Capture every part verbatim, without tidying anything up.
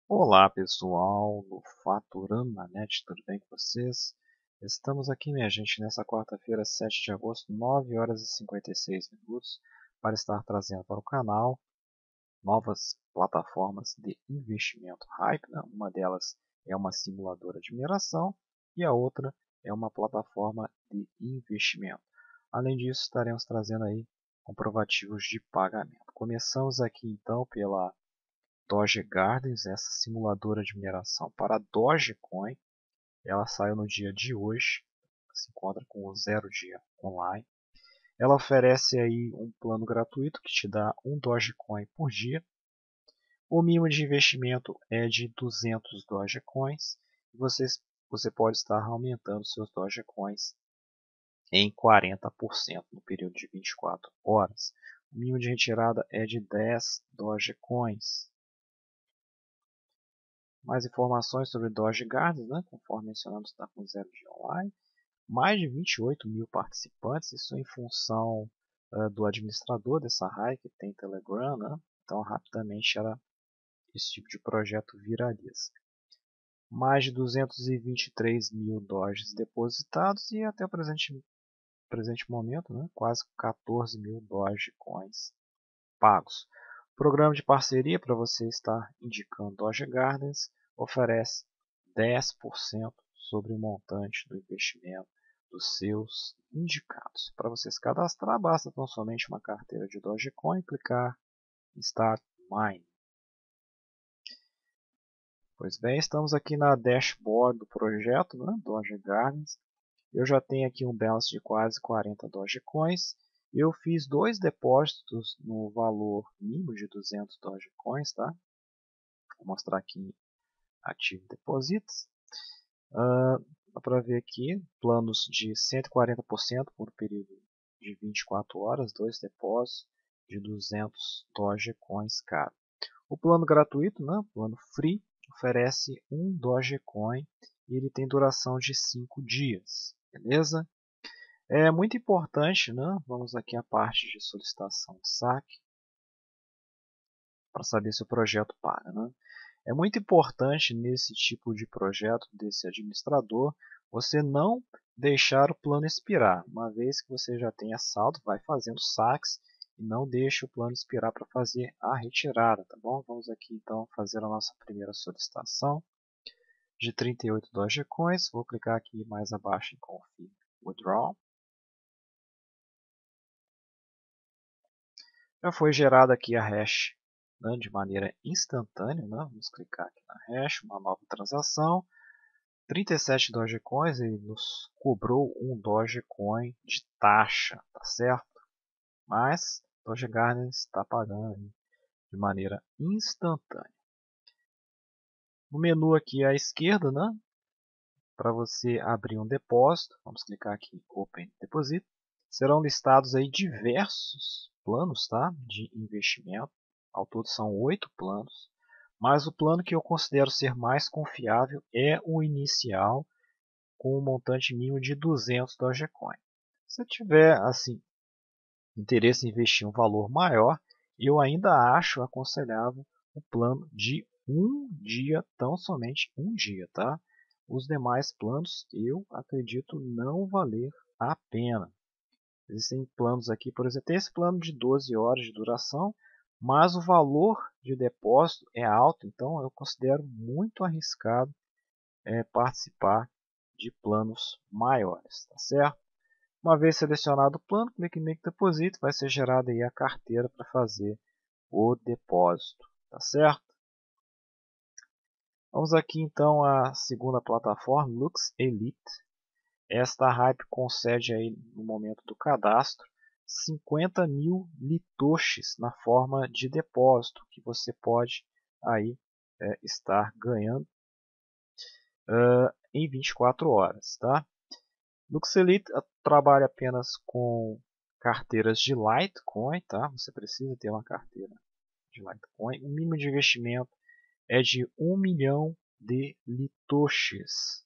Olá pessoal, do Faturando na Net, tudo bem com vocês? Estamos aqui, minha gente, nessa quarta-feira, sete de agosto, nove horas e cinquenta e seis minutos, para estar trazendo para o canal novas plataformas de investimento Hype, né? Uma delas é uma simuladora de mineração e a outra é uma plataforma de investimento. Além disso, estaremos trazendo aí comprovativos de pagamento. Começamos aqui então pela Doge Gardens, essa simuladora de mineração para Dogecoin. Ela saiu no dia de hoje, se encontra com o zero dia online. Ela oferece aí um plano gratuito que te dá um Dogecoin por dia. O mínimo de investimento é de duzentos Dogecoins e vocês, você pode estar aumentando seus Dogecoins em quarenta por cento no período de vinte e quatro horas. O mínimo de retirada é de dez Dogecoins. Mais informações sobre Doge Gardens, né? Conforme mencionamos, está com zero dia online. Mais de vinte e oito mil participantes, isso em função uh, do administrador dessa raid, que tem Telegram, né? Então rapidamente ela, esse tipo de projeto viraliza. Mais de duzentos e vinte e três mil Doges depositados e até o presente, presente momento, né? Quase quatorze mil Dogecoins pagos. Programa de parceria para você estar indicando Doge Gardens oferece dez por cento sobre o montante do investimento dos seus indicados. Para você se cadastrar, basta tão somente uma carteira de Dogecoin e clicar em Start Mine. Pois bem, estamos aqui na dashboard do projeto, né, Doge Gardens. Eu já tenho aqui um balance de quase quarenta Dogecoins. Eu fiz dois depósitos no valor mínimo de duzentos Dogecoins, tá? Vou mostrar aqui em Active Deposits. Uh, dá para ver aqui planos de cento e quarenta por cento por período de vinte e quatro horas, dois depósitos de duzentos Dogecoins cada. O plano gratuito, né, plano free, oferece um Dogecoin e ele tem duração de cinco dias, beleza? É muito importante, né? Vamos aqui à parte de solicitação de saque para saber se o projeto paga, né? É muito importante nesse tipo de projeto desse administrador você não deixar o plano expirar. Uma vez que você já tenha saldo, vai fazendo saques e não deixe o plano expirar para fazer a retirada, tá bom? Vamos aqui então fazer a nossa primeira solicitação de trinta e oito Dogecoins. Vou clicar aqui mais abaixo em Confirm Withdraw. Já foi gerada aqui a hash, né, de maneira instantânea, né? Vamos clicar aqui na hash, uma nova transação. trinta e sete Dogecoins, ele nos cobrou um Dogecoin de taxa, tá certo? Mas Doge Gardens está pagando de maneira instantânea. No menu aqui à esquerda, né, para você abrir um depósito, vamos clicar aqui em Open Deposit. Serão listados aí diversos planos, tá, de investimento. Ao todo são oito planos, mas o plano que eu considero ser mais confiável é o inicial, com um montante mínimo de duzentos Dogecoin. Se tiver assim interesse em investir um valor maior, eu ainda acho aconselhável o plano de um dia, tão somente um dia, tá? Os demais planos eu acredito não valer a pena. Existem planos aqui, por exemplo, tem esse plano de doze horas de duração, mas o valor de depósito é alto, então eu considero muito arriscado é, participar de planos maiores, tá certo? Uma vez selecionado o plano, clique em Make Deposit, vai ser gerada aí a carteira para fazer o depósito, tá certo? Vamos aqui então à segunda plataforma, Lux Elite. Esta Hype concede aí no momento do cadastro cinquenta mil litoshis na forma de depósito que você pode aí é, estar ganhando uh, em vinte e quatro horas, tá? Lux Elite trabalha apenas com carteiras de Litecoin, tá? Você precisa ter uma carteira de Litecoin. O mínimo de investimento é de um milhão de litoshis.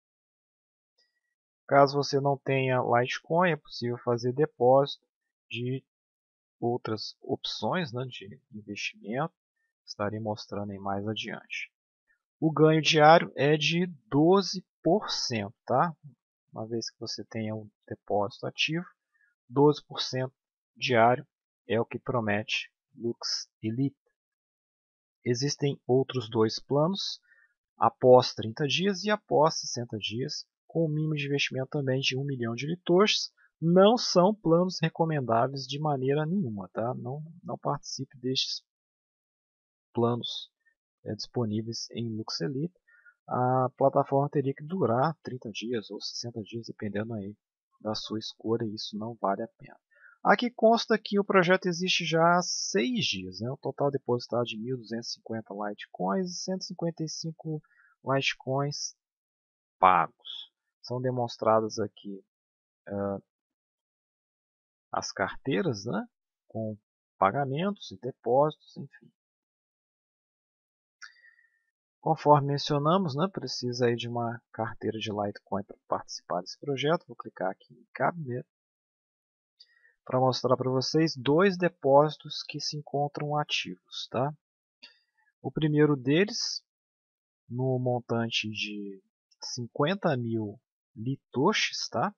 Caso você não tenha Litecoin, é possível fazer depósito de outras opções, né, de investimento. Estarei mostrando aí mais adiante. O ganho diário é de doze por cento, tá? Uma vez que você tenha um depósito ativo, doze por cento diário é o que promete Lux Elite. Existem outros dois planos, após trinta dias e após sessenta dias, com o mínimo de investimento também de um milhão de litoshis. Não são planos recomendáveis de maneira nenhuma, tá? Não, não participe destes planos é, disponíveis em Lux Elite. A plataforma teria que durar trinta dias ou sessenta dias, dependendo aí da sua escolha, e isso não vale a pena. Aqui consta que o projeto existe já há seis dias, né? O total depositado de mil duzentos e cinquenta Litecoins e cento e cinquenta e cinco Litecoins pagos. São demonstradas aqui uh, as carteiras, né? Com pagamentos e depósitos, enfim. Conforme mencionamos, né, precisa aí de uma carteira de Litecoin para participar desse projeto. Vou clicar aqui em Cabinet para mostrar para vocês dois depósitos que se encontram ativos. Tá? O primeiro deles, no montante de cinquenta mil litoshis, tá?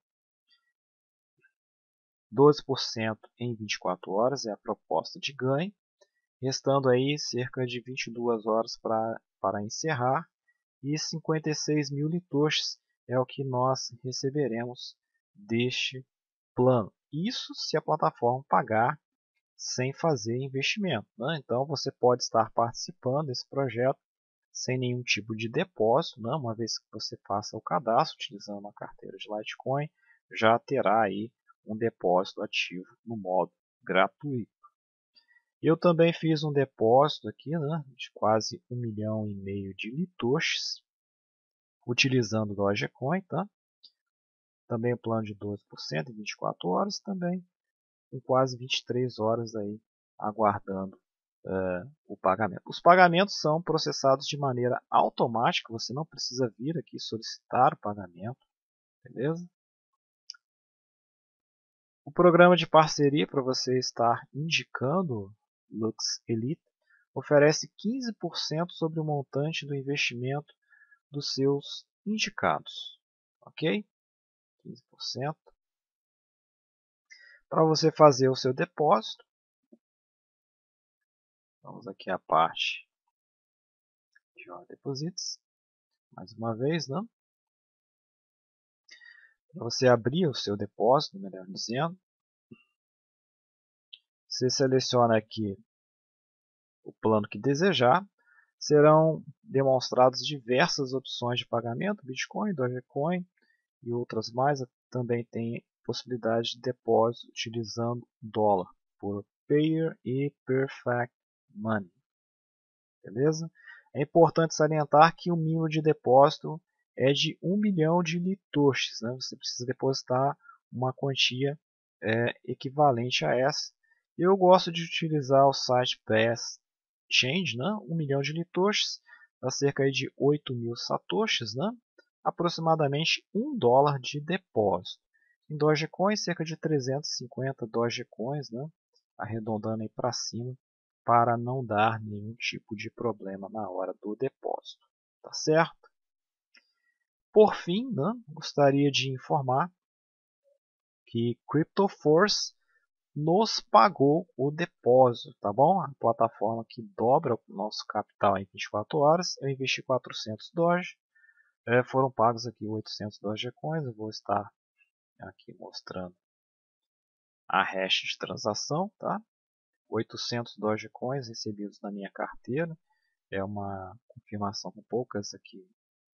doze por cento em vinte e quatro horas é a proposta de ganho, restando aí cerca de vinte e duas horas pra, para encerrar, e cinquenta e seis mil litoshis é o que nós receberemos deste plano. Isso se a plataforma pagar sem fazer investimento, né? Então você pode estar participando desse projeto sem nenhum tipo de depósito, né? Uma vez que você faça o cadastro utilizando uma carteira de Litecoin, já terá aí um depósito ativo no modo gratuito. Eu também fiz um depósito aqui, né, de quase um milhão e meio de litoshis, utilizando o Dogecoin, tá? Também o plano de doze por cento em vinte e quatro horas, também com quase vinte e três horas aí aguardando uh, o pagamento. Os pagamentos são processados de maneira automática, você não precisa vir aqui solicitar o pagamento, beleza? O programa de parceria para você estar indicando Lux Elite oferece quinze por cento sobre o montante do investimento dos seus indicados, ok? quinze por cento. Para você fazer o seu depósito, vamos aqui à parte de Deposits, mais uma vez, né? Para você abrir o seu depósito, melhor dizendo, você seleciona aqui o plano que desejar. Serão demonstradas diversas opções de pagamento, Bitcoin, Dogecoin e outras mais. Também tem possibilidade de depósito utilizando dólar por Payer e Perfect Money. Beleza? É importante salientar que o mínimo de depósito é de um milhão de litoshis. Né? Você precisa depositar uma quantia é, equivalente a essa. Eu gosto de utilizar o site Best Change, né? um milhão de litoshis, dá cerca de oito mil satoshis, né? Aproximadamente um dólar de depósito. Em Dogecoin, cerca de trezentos e cinquenta Dogecoins, né? Arredondando para cima, para não dar nenhum tipo de problema na hora do depósito. Tá certo? Por fim, né? Gostaria de informar que CryptoForce nos pagou o depósito, tá bom? A plataforma que dobra o nosso capital em vinte e quatro horas. Eu investi quatrocentos Doge, é, foram pagos aqui oitocentos Dogecoins. Eu vou estar aqui mostrando a hash de transação, tá? oitocentos Dogecoins recebidos na minha carteira. É uma confirmação com poucas aqui,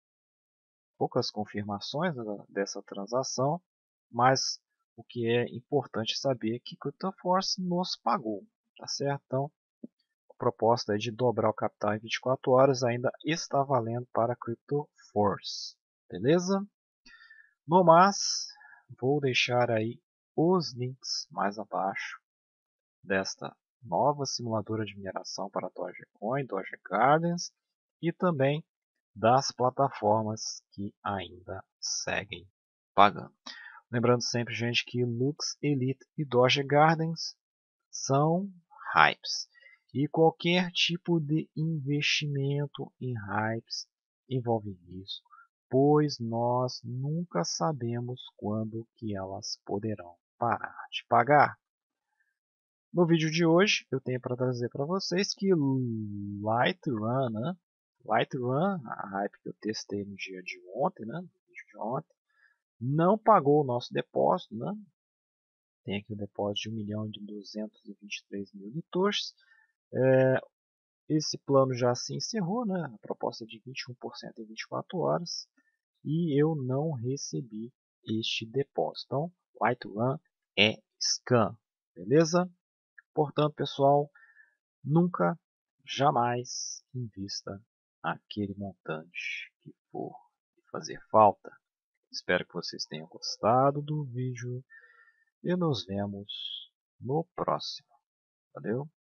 poucas confirmações dessa transação, mas o que é importante saber é que CryptoForce nos pagou, tá certo? Então, a proposta é de dobrar o capital em vinte e quatro horas, ainda está valendo para CryptoForce, beleza? No mais, vou deixar aí os links mais abaixo desta nova simuladora de mineração para Dogecoin, Doge Gardens e também das plataformas que ainda seguem pagando. Lembrando sempre, gente, que Lux Elite e Doge Gardens são hypes. E qualquer tipo de investimento em hypes envolvem risco, pois nós nunca sabemos quando que elas poderão parar de pagar. No vídeo de hoje eu tenho para trazer para vocês que Lightrun, né? Lightrun, a hype que eu testei no dia de ontem, né? No vídeo de ontem, não pagou o nosso depósito, né? Tem aqui o depósito de um milhão duzentos e vinte e três mil Litosh. É, esse plano já se encerrou, né? A proposta é de vinte e um por cento em vinte e quatro horas e eu não recebi este depósito. Então, Lightrun é scam, beleza? Portanto, pessoal, nunca, jamais invista aquele montante que for fazer falta. Espero que vocês tenham gostado do vídeo e nos vemos no próximo. Valeu?